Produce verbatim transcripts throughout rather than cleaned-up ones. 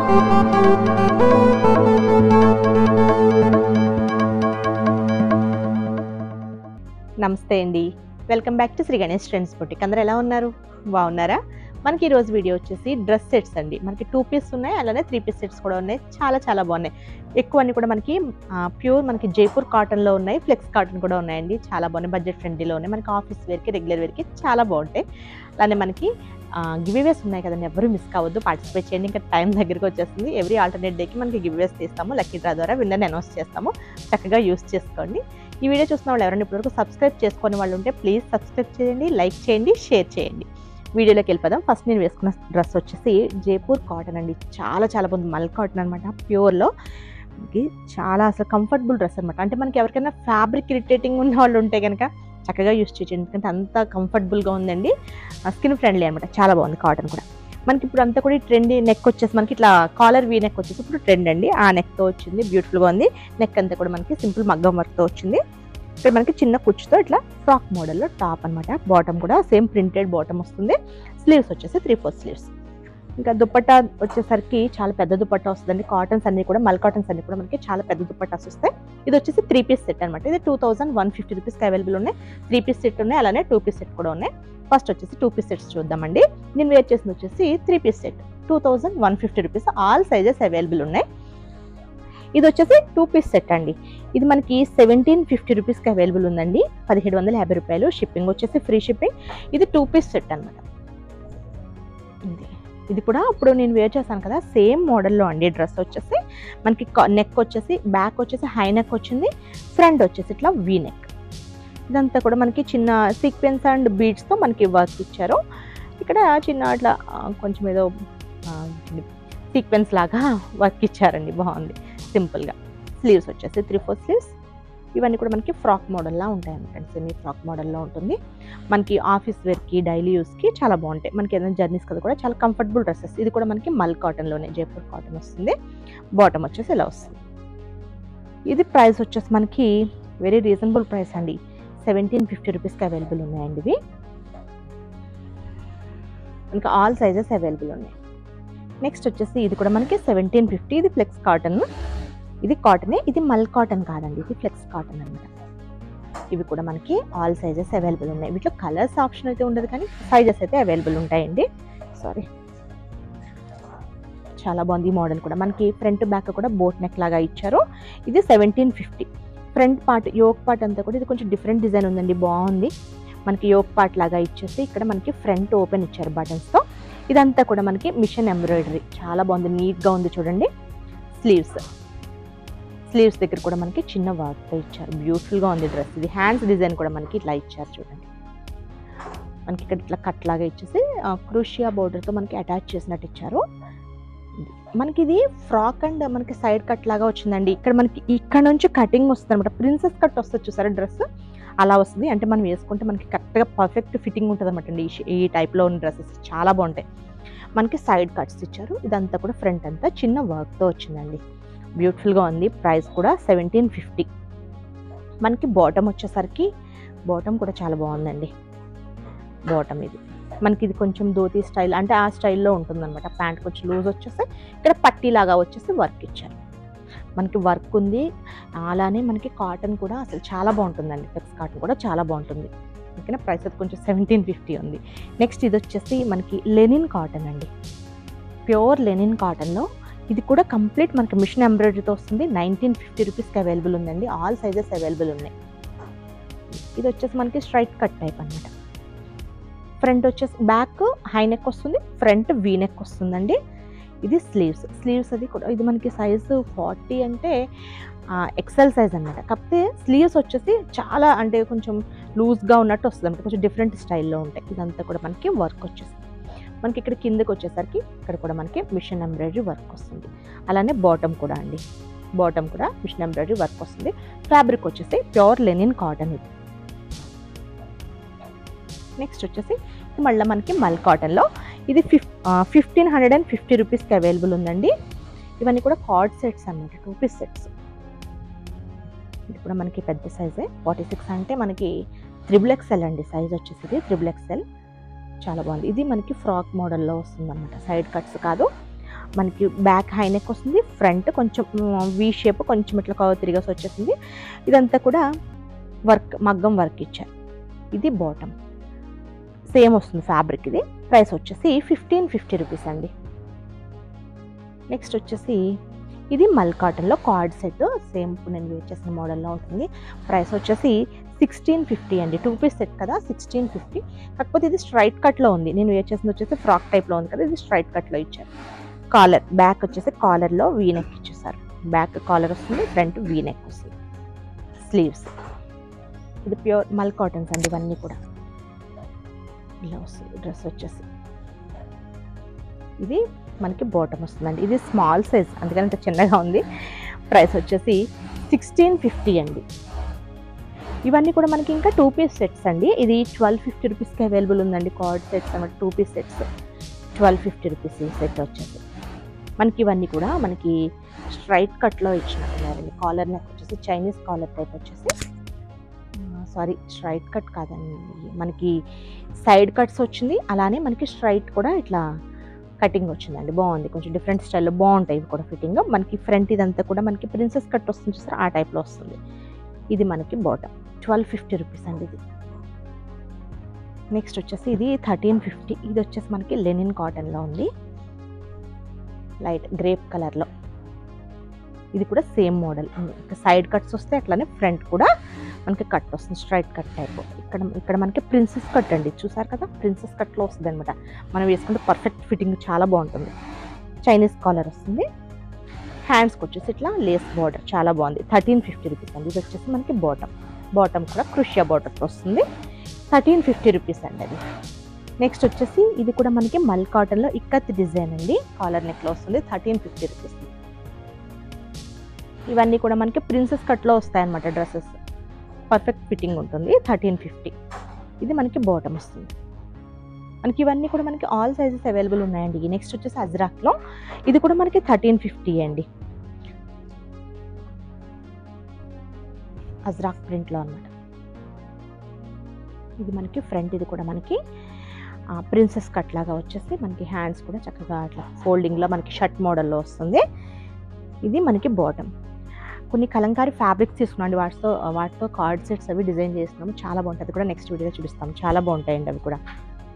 నమస్తే అండి, welcome back to Shri Ganesh trends boutique. అందరూ ఎలా ఉన్నారు? బాగున్నారా? మనకి ఈరోజు వీడియో వచ్చేసి డ్రెస్ సెట్స్ అండి. మనకి టూ పీస్ ఉన్నాయి, అలానే త్రీ పీస్ సెట్స్ కూడా ఉన్నాయి. చాలా చాలా బాగున్నాయి. ఎక్కువ అన్ని కూడా మనకి ప్యూర్ మనకి జైపూర్ కాటన్లో ఉన్నాయి, ఫ్లెక్స్ కాటన్ కూడా ఉన్నాయండి. చాలా బాగున్నాయి, బడ్జెట్ ఫ్రెండ్లీలో ఉన్నాయి. మనకి ఆఫీస్ వేర్కి, రెగ్యులర్ వేర్కి చాలా బాగుంటాయి. అలానే మనకి గివ్వేస్ ఉన్నాయి కదండి, ఎవరు మిస్ కావద్దు, పార్టిసిపేట్ చేయండి. ఇంకా టైం దగ్గరికి వచ్చేస్తుంది. ఎవ్రీ ఆల్టర్నేట్ డేకి మనకి గివ్వేస్ తీస్తాము, లక్కీ డ్రా ద్వారా విన్నర్ని అనౌన్స్ చేస్తాము. చక్కగా యూస్ చేసుకోండి. ఈ వీడియో చూసిన వాళ్ళు ఎవరైనా ఇప్పటివరకు సబ్స్క్రైబ్ చేసుకునే వాళ్ళు ఉంటే ప్లీజ్ సబ్స్క్రైబ్ చేయండి, లైక్ చేయండి, షేర్ చేయండి. వీడియోలోకి వెళ్ళిపోదాం. ఫస్ట్ నేను వేసుకున్న డ్రెస్ వచ్చేసి జైపూర్ కాటన్ అండి. చాలా చాలా బాగుంది, మల్ కాటన్ అనమాట, ప్యూర్లో. మనకి చాలా అసలు కంఫర్టబుల్ డ్రెస్ అనమాట. అంటే మనకి ఎవరికైనా ఫ్యాబ్రిక్ ఇరిటేటింగ్ ఉన్న వాళ్ళు ఉంటే కనుక చక్కగా యూస్ చేయొచ్చు, ఎందుకంటే అంత కంఫర్టబుల్గా ఉందండి. స్కిన్ ఫ్రెండ్లీ అనమాట, చాలా బాగుంది కాటన్ కూడా. మనకి ఇప్పుడు అంతా కూడా ఈ ట్రెండ్ నెక్ వచ్చేసి మనకి ఇట్లా కాలర్ వీ నెక్ వచ్చేసి ఇప్పుడు ట్రెండ్ అండి. ఆ నెక్తో వచ్చింది, బ్యూటిఫుల్గా ఉంది. నెక్ అంతా కూడా మనకి సింపుల్ మగ్గం వర్క్తో వచ్చింది. ఇక్కడ మనకి చిన్న కుచ్చుతో ఇట్లా ఫ్రాక్ మోడల్లో టాప్ అనమాట. బాటమ్ కూడా సేమ్ ప్రింటెడ్ బాటమ్ వస్తుంది. స్లీవ్స్ వచ్చేసి త్రీ ఫోర్ స్లీవ్స్. ఇంకా దుపట్టా వచ్చేసరికి చాలా పెద్ద దుపట్టా వస్తుందండి. కాటన్స్ అన్ని కూడా మల్ కాటన్స్ అన్ని కూడా మనకి చాలా పెద్ద దుపట్టాస్ వస్తాయి. ఇది వచ్చేసి త్రీ పీస్ సెట్ అనమాట. ఇది టూ థౌసండ్ వన్ ఫిఫ్టీ రూపీస్కి అవైలబుల్ ఉన్నాయి. త్రీ పీస్ సెట్ ఉన్నాయి, అలానే టూ పీస్ సెట్ కూడా ఉన్నాయి. ఫస్ట్ వచ్చేసి టూ పీస్ సెట్స్ చూద్దామండి. నేను వేర్ చేసింది వచ్చేసి three piece set, two thousand one fifty rupees. All sizes available ఉన్నాయి. ఇది వచ్చేసి టూ పీస్ సెట్ అండి. ఇది మనకి సెవెంటీన్ ఫిఫ్టీ రూపీస్కి అవైలబుల్ ఉందండి. పదిహేడు వందల యాభై రూపాయలు. షిప్పింగ్ వచ్చేసి ఫ్రీ షిప్పింగ్. ఇది టూ పీస్ సెట్ అనమాట. ఇది ఇది కూడా ఇప్పుడు నేను వేర్ చేశాను కదా, సేమ్ మోడల్లో అండి. డ్రెస్ వచ్చేసి మనకి నెక్ వచ్చేసి బ్యాక్ వచ్చేసి హై నెక్ వచ్చింది, ఫ్రంట్ వచ్చేసి ఇట్లా వీ నెక్. ఇదంతా కూడా మనకి చిన్న సీక్వెన్స్ అండ్ బీడ్స్తో మనకి వర్క్ ఇచ్చారు. ఇక్కడ చిన్న అట్లా కొంచెం ఏదో సీక్వెన్స్ లాగా వర్క్ ఇచ్చారండి, బాగుంది సింపుల్గా. స్లీవ్స్ వచ్చేసి త్రీ ఫోర్ స్లీవ్స్. ఇవన్నీ కూడా మనకి ఫ్రాక్ మోడల్లా ఉంటాయి అన్నమాట. సెమీ ఫ్రాక్ మోడల్లో ఉంటుంది. మనకి ఆఫీస్ వేర్కి, డైలీ యూస్కి చాలా బాగుంటాయి. మనకి ఏదైనా జర్నీస్ కదా కూడా చాలా కంఫర్టబుల్ డ్రెస్సెస్. ఇది కూడా మనకి మల్ కాటన్లోనే, జైపూర్ కాటన్ వస్తుంది. బాటమ్ వచ్చేసి ఇలా వస్తుంది. ఇది ప్రైస్ వచ్చేసి మనకి వెరీ రీజనబుల్ ప్రైస్ అండి. సెవెంటీన్ ఫిఫ్టీ రూపీస్కి అవైలబుల్ ఉన్నాయండి ఇవి. ఇంకా ఆల్ సైజెస్ అవైలబుల్ ఉన్నాయి. నెక్స్ట్ వచ్చేసి ఇది కూడా మనకి సెవెంటీన్ ఫిఫ్టీ. ఇది ఫ్లెక్స్ కాటన్. ఇది కాటనే, ఇది మల్ కాటన్ కాదండి, ఇది ఫ్లెక్స్ కాటన్ అనమాట. ఇవి కూడా మనకి ఆల్ సైజెస్ అవైలబుల్ ఉన్నాయి. వీటిలో కలర్స్ ఆప్షన్ అయితే ఉండదు, కానీ సైజెస్ అయితే అవైలబుల్ ఉంటాయండి. సారీ, చాలా బాగుంది ఈ మోడల్ కూడా. మనకి ఫ్రంట్ బ్యాక్ కూడా బోట్ నెక్ లాగా ఇచ్చారు. ఇది seventeen fifty. Front part, yoke part అంతా కూడా ఇది కొంచెం డిఫరెంట్ డిజైన్ ఉందండి, బాగుంది. మనకి యోక్ పార్ట్ లాగా ఇచ్చేసి ఇక్కడ మనకి ఫ్రంట్ ఓపెన్ ఇచ్చారు బటన్స్తో. ఇదంతా కూడా మనకి మిషన్ ఎంబ్రాయిడరీ, చాలా బాగుంది, నీట్గా ఉంది చూడండి. స్లీవ్స్ స్లీవ్స్ దగ్గర కూడా మనకి చిన్న వర్క్తో ఇచ్చారు, బ్యూటిఫుల్గా ఉంది డ్రెస్. ఇది హ్యాండ్స్ డిజైన్ కూడా మనకి ఇట్లా ఇచ్చారు చూడండి. మనకి ఇక్కడ ఇట్లా కట్ లాగా ఇచ్చేసి క్రూషియా బోర్డర్తో మనకి అటాచ్ చేసినట్టు ఇచ్చారు. మనకి ఇది ఫ్రాక్ అండ్ మనకి సైడ్ కట్ లాగా వచ్చిందండి. ఇక్కడ మనకి ఇక్కడ నుంచి కటింగ్ వస్తుంది అనమాట. ప్రిన్సెస్ కట్ వస్తుంది చూసారా డ్రెస్, అలా వస్తుంది. అంటే మనం వేసుకుంటే మనకి కరెక్ట్గా పర్ఫెక్ట్ ఫిట్టింగ్ ఉంటుంది అనమాట అండి. ఈ టైప్లో ఉన్న డ్రెస్సెస్ చాలా బాగుంటాయి. మనకి సైడ్ కట్స్ ఇచ్చారు. ఇదంతా కూడా ఫ్రంట్ అంతా చిన్న వర్క్తో వచ్చిందండి, బ్యూటిఫుల్గా ఉంది. ప్రైస్ కూడా సెవెంటీన్ ఫిఫ్టీ. మనకి బాటమ్ వచ్చేసరికి బాటమ్ కూడా చాలా బాగుందండి. బాటమ్ ఇది మనకి ఇది కొంచెం ధోతీ స్టైల్, అంటే ఆ స్టైల్లో ఉంటుందన్నమాట. ప్యాంట్ కొంచెం లూజ్ వచ్చేసి ఇక్కడ పట్టీలాగా వచ్చేసి వర్క్ ఇచ్చారు. మనకి వర్క్ ఉంది. అలానే మనకి కాటన్ కూడా అసలు చాలా బాగుంటుందండి. ఫ్లెక్స్ కాటన్ కూడా చాలా బాగుంటుంది. ఓకేనా, ప్రైస్ అయితే కొంచెం సెవెంటీన్ ఫిఫ్టీ ఉంది. నెక్స్ట్ ఇది వచ్చేసి మనకి లెనిన్ కాటన్ అండి, ప్యూర్ లెనిన్ కాటన్లో. ఇది కూడా కంప్లీట్ మనకి మిషన్ ఎంబ్రాయిడరీతో వస్తుంది. నైన్టీన్ ఫిఫ్టీ రూపీస్కి అవైలబుల్ ఉందండి. ఆల్ సైజెస్ అవైలబుల్ ఉన్నాయి. ఇది వచ్చేసి మనకి స్ట్రైట్ కట్ టైప్ అనమాట. ఫ్రంట్ వచ్చేసి బ్యాక్ హై నెక్ వస్తుంది, ఫ్రంట్ వీ నెక్ వస్తుందండి. ఇది స్లీవ్స్ స్లీవ్స్ అది కూడా ఇది మనకి సైజు ఫార్టీ అంటే ఎక్సెల్ సైజ్ అనమాట. కాకపోతే స్లీవ్స్ వచ్చేసి చాలా అంటే కొంచెం లూజ్గా ఉన్నట్టు వస్తుంది అనమాట, కొంచెం డిఫరెంట్ స్టైల్లో ఉంటాయి. ఇదంతా కూడా మనకి వర్క్ వచ్చేస్తుంది. మనకి ఇక్కడ కిందకి వచ్చేసరికి ఇక్కడ కూడా మనకి మిషన్ ఎంబ్రాయిడరీ వర్క్ వస్తుంది. అలానే బాటమ్ కూడా అండి, బాటమ్ కూడా మిషన్ ఎంబ్రాయిడరీ వర్క్ వస్తుంది. ఫ్యాబ్రిక్ వచ్చేసి ప్యూర్ లెనిన్ కాటన్. ఇది నెక్స్ట్ వచ్చేసి మళ్ళీ మనకి మల్ కాటన్లో ఇది fif fifteen hundred and fifty రూపీస్కి అవైలబుల్ ఉందండి. ఇవన్నీ కూడా కార్డ్ సెట్స్ అనమాట, టూ పీస్ సెట్స్. ఇది కూడా మనకి పెద్ద సైజే, ఫార్టీ సిక్స్ అంటే మనకి త్రిబుల్ ఎక్స్ఎల్ అండి సైజ్ వచ్చేసి. త్రిబుల్ ఎక్స్ఎల్ చాలా బాగుంది. ఇది మనకి ఫ్రాక్ మోడల్లో వస్తుంది అనమాట, సైడ్ కట్స్ కాదు. మనకి బ్యాక్ హై నెక్ వస్తుంది, ఫ్రంట్ కొంచెం వీ షేప్ కొంచెం ఇట్లా కవర్ తిరిగేసి వచ్చేసింది. ఇదంతా కూడా వర్క్ మగ్గం వర్క్ ఇచ్చారు. ఇది బాటమ్ సేమ్ వస్తుంది ఫ్యాబ్రిక్. ఇది ప్రైస్ వచ్చేసి ఫిఫ్టీన్ ఫిఫ్టీ రూపీస్ అండి. నెక్స్ట్ వచ్చేసి ఇది మల్ కాటన్లో కార్డ్ సెట్, సేమ్ నేను వేర్ చేసిన మోడల్లో ఉంటుంది. ప్రైస్ వచ్చేసి సిక్స్టీన్ ఫిఫ్టీ అండి. టూ పీస్ సెట్ కదా, సిక్స్టీన్ ఫిఫ్టీ. కాకపోతే ఇది స్ట్రైట్ కట్లో ఉంది, నేను వేర్ చేసింది వచ్చేసి ఫ్రాక్ టైప్లో ఉంది కదా, ఇది స్ట్రైట్ కట్లో ఇచ్చారు. కాలర్ బ్యాక్ వచ్చేసి కాలర్లో వీ నెక్ ఇచ్చేసారు. బ్యాక్ కాలర్ వస్తుంది, ఫ్రంట్ వీ నెక్ వస్తుంది. స్లీవ్స్ ఇది ప్యూర్ మల్ కాటన్స్ అండి. ఇవన్నీ కూడా ఇలా వస్తుంది. డ్రెస్ వచ్చేసి ఇది మనకి బాటమ్ వస్తుందండి. ఇది స్మాల్ సైజ్, అందుకని ఇంత చిన్నగా ఉంది. ప్రైస్ వచ్చేసి సిక్స్టీన్ ఫిఫ్టీ అండి. ఇవన్నీ కూడా మనకి ఇంకా టూ పీస్ సెట్స్ అండి. ఇది ట్వెల్వ్ ఫిఫ్టీ రూపీస్కి అవైలబుల్ ఉందండి. కార్డ్ సెట్స్ అన్నమాట, two piece sets twelve fifty rupees ఈ సెట్ వచ్చేసి. మనకి ఇవన్నీ కూడా మనకి స్ట్రైట్ కట్లో ఇచ్చినట్టున్నారండి. కాలర్ నెక్ వచ్చేసి చైనీస్ కాలర్ టైప్ వచ్చేసి, సారీ స్ట్రైట్ కట్ కాదండి, మనకి సైడ్ కట్స్ వచ్చింది. అలానే మనకి స్ట్రైట్ కూడా ఇట్లా కటింగ్ వచ్చిందండి. బాగుంది, కొంచెం డిఫరెంట్ స్టైల్లో బాగుంటాయి ఇవి కూడా ఫిట్టింగ్. మనకి ఫ్రంట్ ఇదంతా కూడా మనకి ప్రిన్సెస్ కట్ వస్తుంది చూసారు, ఆ టైప్లో వస్తుంది. ఇది మనకి బాటమ్ ట్వెల్వ్ ఫిఫ్టీ రూపీస్ అండి ఇది. నెక్స్ట్ వచ్చేసి ఇది థర్టీన్ ఫిఫ్టీ. ఇది వచ్చేసి మనకి లెనిన్ కాటన్లో ఉంది, లైట్ గ్రేప్ కలర్లో. ఇది కూడా సేమ్ మోడల్, సైడ్ కట్స్ వస్తే అట్లానే ఫ్రంట్ కూడా మనకి కట్ వస్తుంది, స్ట్రైట్ కట్ టైప్. ఇక్కడ ఇక్కడ మనకి ప్రిన్సెస్ కట్ అండి, చూసారు కదా, ప్రిన్సెస్ కట్లో వస్తుంది అనమాట. మనం వేసుకుంటే పర్ఫెక్ట్ ఫిట్టింగ్ చాలా బాగుంటుంది. చైనీస్ కాలర్ వస్తుంది. హ్యాండ్స్కి వచ్చేసి ఇట్లా లేస్ బార్డర్ చాలా బాగుంది. థర్టీన్ ఫిఫ్టీ రూపీస్ అండి. ఇది వచ్చేసి మనకి బాటమ్ బాటమ్ కూడా క్రుషియా బార్డర్ వస్తుంది. థర్టీన్ ఫిఫ్టీ రూపీస్ అండి అది. నెక్స్ట్ వచ్చేసి ఇది కూడా మనకి మల్ కాటన్లో ఇక్కత్ డిజైన్ అండి, కాలర్ నెక్లో వస్తుంది. Thirteen fifty rupees. ఇవన్నీ కూడా మనకి ప్రిన్సెస్ కట్లో వస్తాయన్నమాట డ్రెస్సెస్, పర్ఫెక్ట్ ఫిట్టింగ్ ఉంటుంది. Thirteen fifty. ఇది మనకి బాటమ్ వస్తుంది. మనకి ఇవన్నీ కూడా మనకి ఆల్ సైజెస్ అవైలబుల్ ఉన్నాయండి. నెక్స్ట్ వచ్చేసి అజ్రాక్లో, ఇది కూడా మనకి థర్టీన్ ఫిఫ్టీ అండి. అజ్రాక్ ప్రింట్లో అనమాట. ఇది మనకి ఫ్రంట్, ఇది కూడా మనకి ప్రిన్సెస్ కట్ లాగా వచ్చేసి మనకి హ్యాండ్స్ కూడా చక్కగా అట్లా ఫోల్డింగ్లో మనకి షర్ట్ మోడల్లో వస్తుంది. ఇది మనకి బాటమ్. కొన్ని కలంకారీ ఫ్యాబ్రిక్స్ తీసుకున్నాండి, వాటితో వాటితో కార్డ్ సెట్స్ అవి డిజైన్ చేస్తున్నాము, చాలా బాగుంటుంది. కూడా నెక్స్ట్ వీడియోలో చూపిస్తాము, చాలా బాగుంటాయండి అవి కూడా.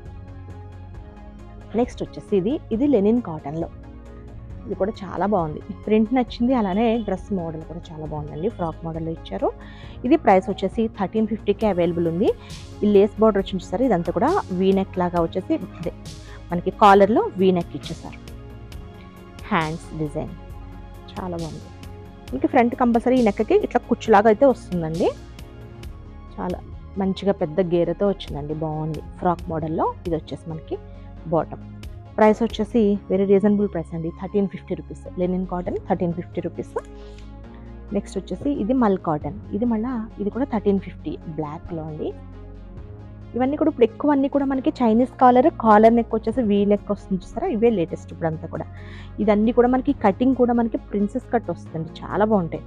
నెక్స్ట్ వచ్చేసి ఇది ఇది లెనిన్ కాటన్లో, ఇది కూడా చాలా బాగుంది. ప్రింట్ నచ్చింది, అలానే డ్రెస్ మోడల్ కూడా చాలా బాగుందండి, ఫ్రాక్ మోడల్లో ఇచ్చారు. ఇది ప్రైస్ వచ్చేసి థర్టీన్ ఫిఫ్టీకే అవైలబుల్ ఉంది. ఈ లేస్ బార్డర్ వచ్చి చూస్తారు, ఇదంతా కూడా వీనెక్ లాగా వచ్చేసి మనకి కాలర్లో వీనెక్ ఇచ్చేసారు. హ్యాండ్స్ డిజైన్ చాలా బాగుంది. మనకి ఫ్రంట్ కంపల్సరీ ఈ నెక్కకి ఇట్లా కుచ్చులాగా అయితే వస్తుందండి, చాలా మంచిగా పెద్ద గేరతో వచ్చిందండి, బాగుంది. ఫ్రాక్ మోడల్లో ఇది వచ్చేసి మనకి బాటమ్. ప్రైస్ వచ్చేసి వెరీ రీజనబుల్ ప్రైస్ అండి, thirteen fifty rupees. Linen cotton thirteen fifty rupees. Next వచ్చేసి ఇది మల్ కాటన్, ఇది మళ్ళీ ఇది కూడా థర్టీన్ ఫిఫ్టీ బ్లాక్లో అండి. ఇవన్నీ కూడా ఇప్పుడు ఎక్కువ అన్నీ కూడా మనకి చైనీస్ కాలర్, కాలర్ నెక్ వచ్చేసి వీ నెక్ వస్తుంది చూస్తారా, ఇవే లేటెస్ట్ ఇప్పుడు అంతా కూడా. ఇదన్నీ కూడా మనకి కటింగ్ కూడా మనకి ప్రిన్సెస్ కట్ వస్తుందండి, చాలా బాగుంటాయి.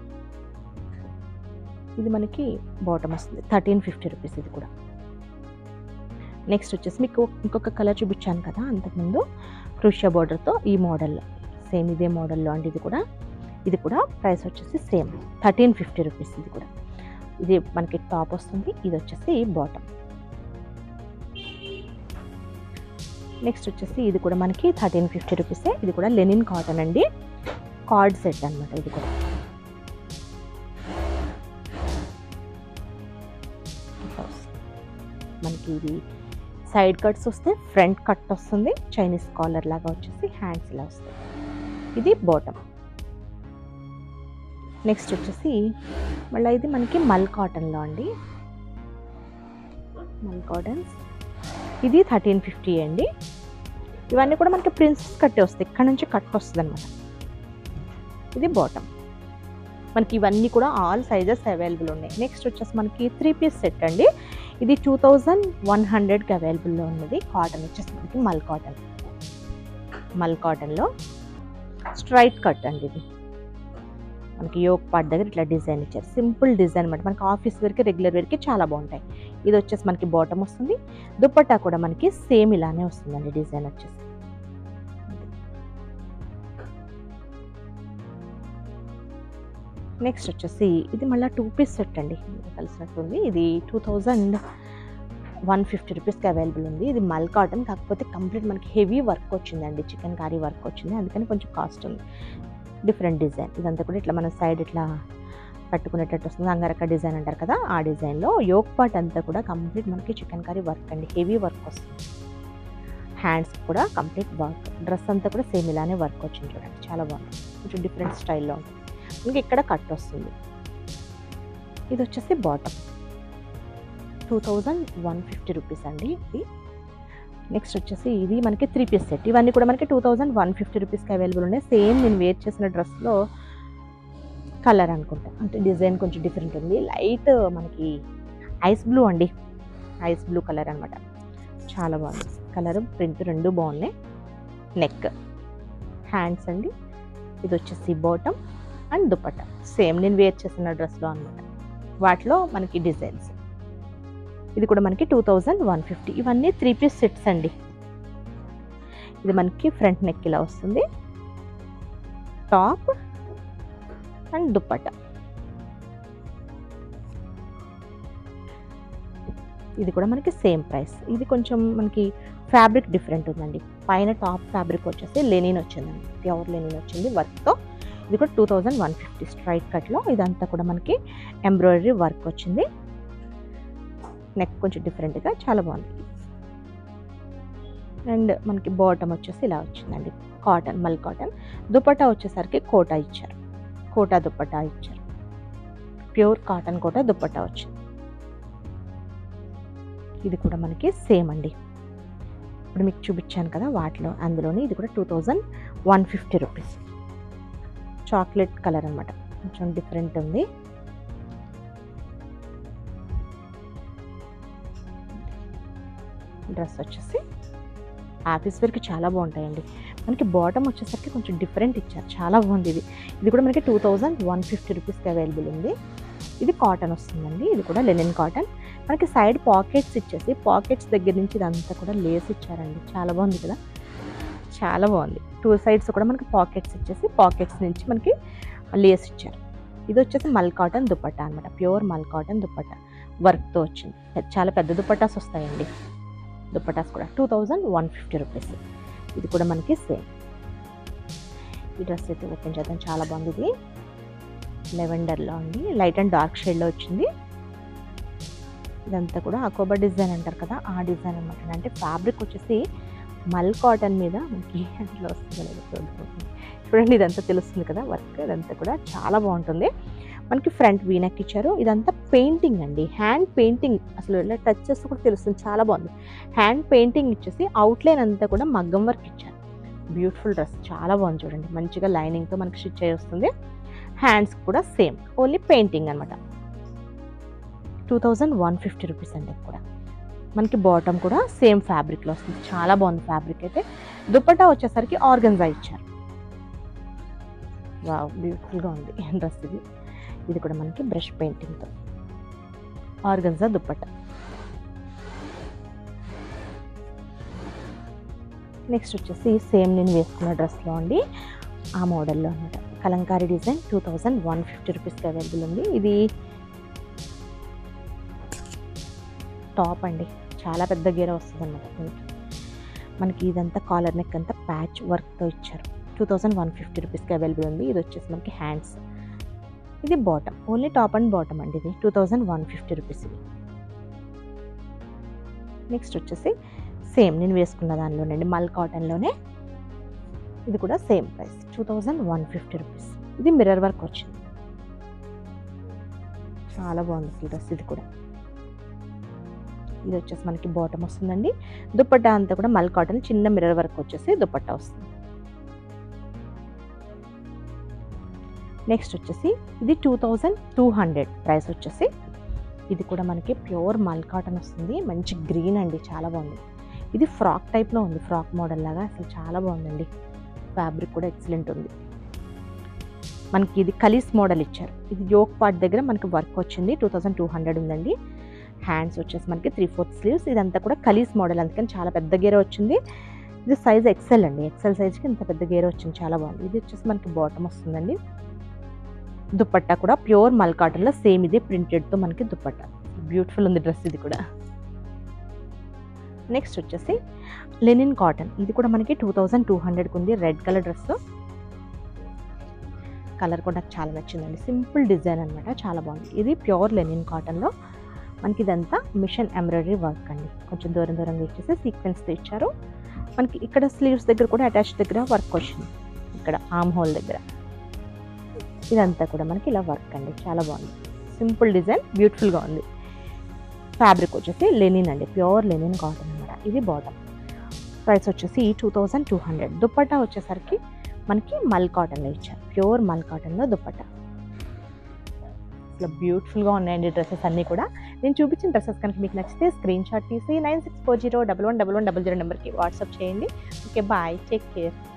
ఇది మనకి బాటమ్ వస్తుంది, థర్టీన్ ఫిఫ్టీ రూపీస్ ఇది కూడా. నెక్స్ట్ వచ్చేసి మీకు ఇంకొక కలర్ చూపించాను కదా అంతకుముందు, క్రూషియా బార్డర్తో ఈ మోడల్లో, సేమ్ ఇదే మోడల్లో అండి ఇది కూడా. ఇది కూడా ప్రైస్ వచ్చేసి సేమ్ థర్టీన్ ఫిఫ్టీ రూపీస్. ఇది కూడా ఇది మనకి టాప్ వస్తుంది, ఇది వచ్చేసి బాటమ్. నెక్స్ట్ వచ్చేసి ఇది కూడా మనకి థర్టీన్ ఫిఫ్టీ రూపీసే. ఇది కూడా లెనిన్ కాటన్ అండి, కార్డ్ సెట్ అనమాట. ఇది కూడా మనకి ఇది సైడ్ కట్స్ వస్తే ఫ్రంట్ కట్ వస్తుంది, చైనీస్ కాలర్ లాగా వచ్చేసి హ్యాండ్స్ ఇలా వస్తాయి. ఇది బాటమ్. నెక్స్ట్ వచ్చేసి మళ్ళీ ఇది మనకి మల్ కాటన్లో అండి, మల్ కాటన్స్. ఇది థర్టీన్ ఫిఫ్టీ అండి. ఇవన్నీ కూడా మనకి ప్రిన్సెస్ కట్టే వస్తాయి, ఇక్కడ నుంచి కట్ వస్తుంది అనమాట. ఇది బాటమ్. మనకి ఇవన్నీ కూడా ఆల్ సైజెస్ అవైలబుల్ ఉన్నాయి. నెక్స్ట్ వచ్చేసి మనకి త్రీ పీస్ సెట్ అండి. ఇది టూ థౌజండ్ వన్ హండ్రెడ్కి అవైలబుల్లో ఉన్నది. కాటన్ వచ్చేసి మనకి మల్ కాటన్, మల్ కాటన్లో స్ట్రైట్ కట్ అండి. ఇది మనకి యోక్ పార్ట్ దగ్గర ఇట్లా డిజైన్ ఇచ్చారు, సింపుల్ డిజైన్ అనమాట. మనకి ఆఫీస్ వేర్కి రెగ్యులర్ వేర్కి చాలా బాగుంటాయి. ఇది వచ్చేసి మనకి బాటమ్ వస్తుంది. దుపట్టా కూడా మనకి సేమ్ ఇలానే వస్తుందండి డిజైన్ వచ్చేసి. నెక్స్ట్ వచ్చేసి ఇది మళ్ళీ టూ పీస్ సెట్ అండి, కలిసినట్టుంది. ఇది టూ థౌజండ్ వన్ ఫిఫ్టీ రూపీస్కి అవైలబుల్ ఉంది. ఇది మల్ కాటన్, కాకపోతే కంప్లీట్ మనకి హెవీ వర్క్ వచ్చిందండి, చికెన్ కారీ వర్క్ వచ్చింది, అందుకని కొంచెం కాస్ట్ ఉంది. డిఫరెంట్ డిజైన్ ఇదంతా కూడా ఇట్లా మన సైడ్ ఇట్లా పట్టుకునేటట్టు వస్తుంది, అంగరక్క డిజైన్ అంటారు కదా ఆ డిజైన్లో. యోక్ పార్ట్ అంతా కూడా కంప్లీట్ మనకి చికెన్ కర్రీ వర్క్ అండి, హెవీ వర్క్ వస్తుంది. హ్యాండ్స్ కూడా కంప్లీట్ వర్క్, డ్రెస్ అంతా కూడా సేమ్ ఇలానే వర్క్ వచ్చింది చూడండి, చాలా బాగుంది, కొంచెం డిఫరెంట్ స్టైల్లో ఉంటుంది. ఇంకా ఇక్కడ కట్ వస్తుంది. ఇది వచ్చేసి bottom, two thousand one fifty rupees అండి ఇది. నెక్స్ట్ వచ్చేసి ఇది మనకి త్రీ పీస్ సెట్, ఇవన్నీ కూడా మనకి టూ థౌజండ్ వన్ ఫిఫ్టీ రూపీస్కి అవైలబుల్ ఉన్నాయి. సేమ్ నేను వేర్ చేసిన డ్రెస్లో కలర్ అనుకుంటా, అంటే డిజైన్ కొంచెం డిఫరెంట్ ఉంది. లైట్ మనకి ఐస్ బ్లూ అండి, ఐస్ బ్లూ కలర్ అనమాట, చాలా బాగుంది కలర్, ప్రింట్ రెండు బాగున్నాయి. నెక్, హ్యాండ్స్ అండి, ఇది వచ్చేసి బాటమ్ అండ్ దుపట్టా సేమ్ నేను వేర్ చేసిన డ్రెస్లో అనమాట, వాటిలో మనకి డిజైన్స్. ఇది కూడా మనకి టూ థౌజండ్ వన్ ఫిఫ్టీ. ఇవన్నీ త్రీ పీస్ సెట్స్ అండి. ఇది మనకి ఫ్రంట్ నెక్ ఇలా వస్తుంది, టాప్ అండ్ దుపట్టా. ఇది కూడా మనకి సేమ్ ప్రైస్. ఇది కొంచెం మనకి ఫ్యాబ్రిక్ డిఫరెంట్ ఉందండి, పైన టాప్ ఫ్యాబ్రిక్ వచ్చేసి లెనిన్ వచ్చిందండి, ప్యూర్ లెనిన్ వచ్చింది వర్క్తో. ఇది కూడా two thousand one fifty straight కట్లో. ఇదంతా కూడా మనకి ఎంబ్రాయిడరీ వర్క్ వచ్చింది, నెక్ కొంచెం డిఫరెంట్గా చాలా బాగుంది. అండ్ మనకి బాటమ్ వచ్చేసి ఇలా వచ్చిందండి, కాటన్, మల్ కాటన్. దుపట్టా వచ్చేసరికి కోటా ఇచ్చారు, కోటా దుపట్టా ఇచ్చారు, ప్యూర్ కాటన్ కోటా దుపట్టా వచ్చింది. ఇది కూడా మనకి సేమ్ అండి, ఇప్పుడు మీకు చూపించాను కదా వాటిలో, అందులోనే ఇది కూడా two thousand one fifty rupees. Chocolate colour అనమాట, కొంచెం డిఫరెంట్ ఉంది. డ్రెస్ వచ్చేసి ఆఫీస్ వేర్కి చాలా బాగుంటాయండి. మనకి బాటమ్ వచ్చేసరికి కొంచెం డిఫరెంట్ ఇచ్చారు, చాలా బాగుంది. ఇది ఇది కూడా మనకి టూ థౌజండ్ వన్ ఫిఫ్టీ రూపీస్కి అవైలబుల్ ఉంది. ఇది కాటన్ వస్తుందండి, ఇది కూడా లెనిన్ కాటన్. మనకి సైడ్ పాకెట్స్ ఇచ్చేసి పాకెట్స్ దగ్గర నుంచి ఇదంతా కూడా లేస్ ఇచ్చారండి, చాలా బాగుంది కదా, చాలా బాగుంది. టూ సైడ్స్ కూడా మనకి పాకెట్స్ ఇచ్చేసి పాకెట్స్ నుంచి మనకి లేస్ ఇచ్చారు. ఇది వచ్చేసి మల్ కాటన్ దుపట్టా అనమాట, ప్యూర్ మల్ కాటన్ దుపట్టా వర్క్తో వచ్చింది. చాలా పెద్ద దుపట్టాస్ వస్తాయండి, దుపట్టాస్ కూడా two thousand one fifty rupees. ఇది కూడా మనకి సేమ్. ఈ డ్రెస్ అయితే ఓపెన్ చేద్దాం, చాలా బాగుంది. ఇది లెవెండర్లో అండి, లైట్ అండ్ డార్క్ షేడ్లో వచ్చింది. ఇదంతా కూడా అకోబా డిజైన్ అంటారు కదా ఆ డిజైన్ అనమాట. అంటే ఫ్యాబ్రిక్ వచ్చేసి మల్ కాటన్ మీద మనకి అట్లా వస్తుంది చూడండి, ఇదంతా తెలుస్తుంది కదా వర్క్, ఇదంతా కూడా చాలా బాగుంటుంది. మనకి ఫ్రంట్ వీనెక్ ఇచ్చారు, ఇదంతా పెయింటింగ్ అండి, హ్యాండ్ పెయింటింగ్, అసలు ఇలా టచ్ చేస్తే కూడా తెలుస్తుంది, చాలా బాగుంది. హ్యాండ్ పెయింటింగ్ ఇచ్చేసి అవుట్లైన్ అంతా కూడా మగ్గం వర్క్ ఇచ్చారు. బ్యూటిఫుల్ డ్రెస్, చాలా బాగుంది చూడండి, మంచిగా లైనింగ్తో మనకి స్టిచ్ అయ్యి వస్తుంది. హ్యాండ్స్ కూడా సేమ్, ఓన్లీ పెయింటింగ్ అనమాట. Two thousand one fifty rupees అండి. కూడా మనకి బాటమ్ కూడా సేమ్ ఫ్యాబ్రిక్లో వస్తుంది, చాలా బాగుంది ఫ్యాబ్రిక్ అయితే. దుపట్టా వచ్చేసరికి ఆర్గన్జా ఇచ్చారు, వావ్ బ్యూటిఫుల్గా ఉంది డ్రెస్ ఇది. ఇది కూడా మనకి బ్రష్ పెయింటింగ్తో ఆర్గన్జా దుపట్టా. నెక్స్ట్ వచ్చేసి సేమ్ నేను వేసుకున్న డ్రెస్లో అండి, ఆ మోడల్లో అనమాట, kalamkari design. Two thousand one fifty రూపీస్కి అవైలబుల్ ఉంది. ఇది టాప్ అండి, చాలా పెద్ద గేర వస్తుంది అనమాట మనకి. మనకి ఇదంతా కాలర్ నెక్ అంతా ప్యాచ్ వర్క్తో ఇచ్చారు. టూ థౌజండ్ వన్ ఫిఫ్టీ రూపీస్కి అవైలబుల్ ఉంది. ఇది వచ్చేసి మనకి హ్యాండ్స్, ఇది bottom, only top and bottom అండి. ఇది two thousand one fifty rupees ఇది. నెక్స్ట్ వచ్చేసి సేమ్ నేను వేసుకున్న దానిలోనండి, మల్ కాటన్లోనే. ఇది కూడా same price, two thousand one fifty rupees. ఇది మిర్రర్ వర్క్ వచ్చింది, చాలా బాగుంది డ్రెస్. ఇది కూడా ఇది వచ్చేసి మనకి బాటమ్ వస్తుందండి. దుపట్టా అంతా కూడా మల్ కాటన్, చిన్న మిర్రర్ వర్క్ వచ్చేసి దుపట్టా వస్తుంది. నెక్స్ట్ వచ్చేసి ఇది two thousand two hundred price వచ్చేసి. ఇది కూడా మనకి ప్యూర్ మల్ కాటన్ వస్తుంది, మంచి గ్రీన్ అండి, చాలా బాగుంది. ఇది ఫ్రాక్ టైప్లో ఉంది, ఫ్రాక్ మోడల్ లాగా, అసలు చాలా బాగుందండి. ఫ్యాబ్రిక్ కూడా ఎక్సలెంట్ ఉంది. మనకి ఇది కలీస్ మోడల్ ఇచ్చారు. ఇది యోక్ పార్ట్ దగ్గర మనకి వర్క్ వచ్చింది, టూ థౌజండ్ టూ హండ్రెడ్ ఉందండి. హ్యాండ్స్ వచ్చేసి మనకి త్రీ ఫోర్త్ స్లీవ్స్. ఇదంతా కూడా కలీస్ మోడల్, అందుకని చాలా పెద్ద గేర వచ్చింది. ఇది సైజ్ ఎక్సెల్ అండి, ఎక్సెల్ సైజ్కి ఇంత పెద్ద గేర వచ్చింది, చాలా బాగుంది. ఇది వచ్చేసి మనకి బాటమ్ వస్తుందండి. దుపట్టా కూడా ప్యూర్ మల్ కాటన్లో సేమ్ ఇదే ప్రింటెడ్తో మనకి దుపట్టా. బ్యూటిఫుల్ ఉంది డ్రెస్ ఇది కూడా. నెక్స్ట్ వచ్చేసి లెనిన్ కాటన్. ఇది కూడా మనకి టూ థౌజండ్ టూ హండ్రెడ్కి ఉంది. Red colour dress. కలర్ కూడా నాకు చాలా నచ్చిందండి. సింపుల్ డిజైన్ అనమాట, చాలా బాగుంది. ఇది ప్యూర్ లెనిన్ కాటన్లో మనకి ఇదంతా మిషన్ ఎంబ్రాయిడరీ వర్క్ అండి. కొంచెం దూరం దూరంగా ఇచ్చేసి సీక్వెన్స్తో ఇచ్చారు. మనకి ఇక్కడ స్లీవ్స్ దగ్గర కూడా అటాచ్ దగ్గర వర్క్ వచ్చింది, ఇక్కడ ఆర్మ్ హోల్ దగ్గర. ఇదంతా కూడా మనకి ఇలా వర్క్ అండి, చాలా బాగుంది. సింపుల్ డిజైన్, బ్యూటిఫుల్గా ఉంది. ఫ్యాబ్రిక్ వచ్చేసి లెనిన్ అండి, ప్యూర్ లెనిన్ కాటన్ అనమాట. ఇది బాటమ్. ప్రైస్ వచ్చేసి two thousand two hundred. Dupatta వచ్చేసరికి మనకి మల్ కాటన్లో ఇచ్చారు, ప్యూర్ మల్ కాటన్లో దుపట్టా. అసలు బ్యూటిఫుల్గా ఉన్నాయండి డ్రెస్సెస్ అన్నీ కూడా. నేను చూపించిన డ్రెస్సెస్ కనుక మీకు నచ్చితే స్క్రీన్ షాట్ తీసి nine six four zero double one double one double zero నెంబర్కి వాట్సాప్ చేయండి. Okay, bye, take care.